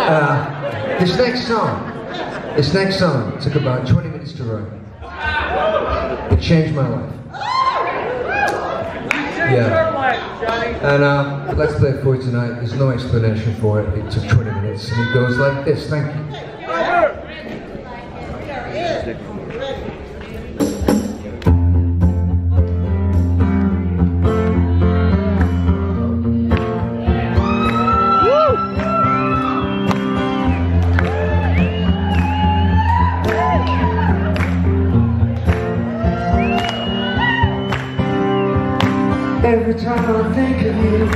This next song took about 20 minutes to write. It changed my life. Yeah. And let's play it for you tonight. There's no explanation for it. It took 20 minutes, and it goes like this. Thank you. Every time I think of you,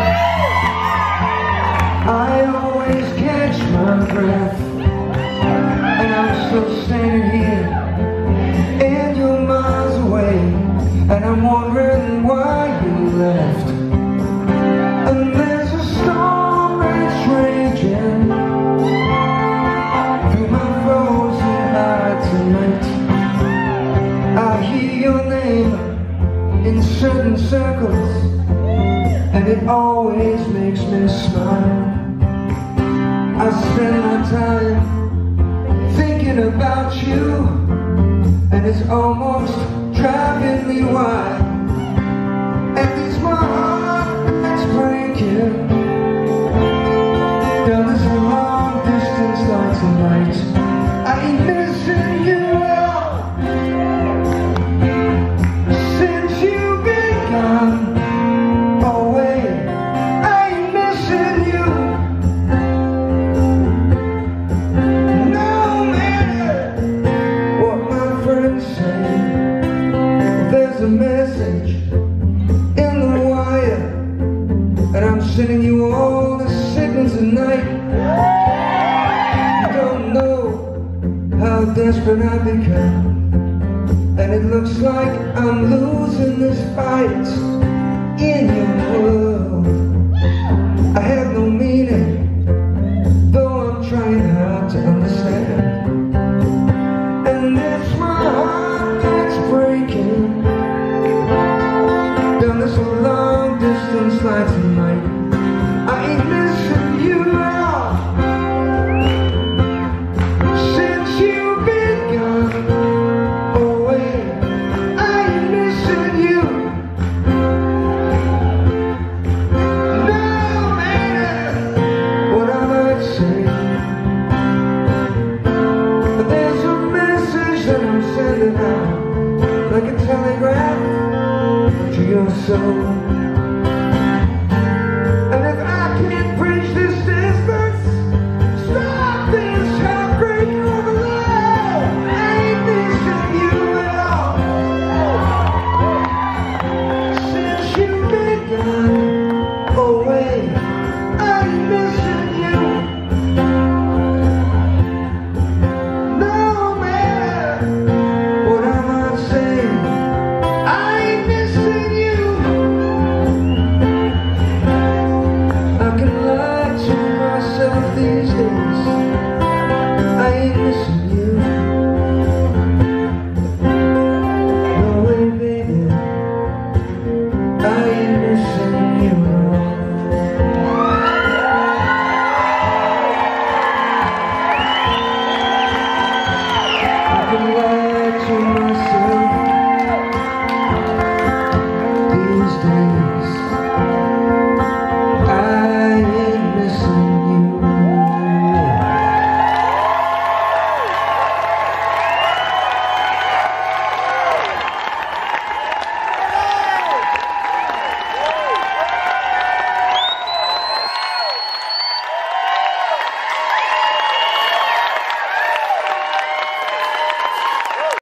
I always catch my breath. And I'm still standing here, and you're miles away, and I'm wondering why you left. And there's a storm that's raging through my frozen heart tonight. I hear your name in certain circles, and it always makes me smile. I spend my time thinking about you, and it's almost driving me wild. And it's my heart that's breaking down this long distance line tonight. I ain't missing you well. Message in the wire, and I'm sending you all the signals tonight. You don't know how desperate I've become, and it looks like I'm losing this fight in your world. I have no meaning, though I'm trying hard to understand. And it's my heart that's breaking down this long distance line tonight. I ain't missing you at all. Since you've been gone away, I ain't missing you. No matter what I might say, but there's a message that I'm sending out, like a telegraph to your soul.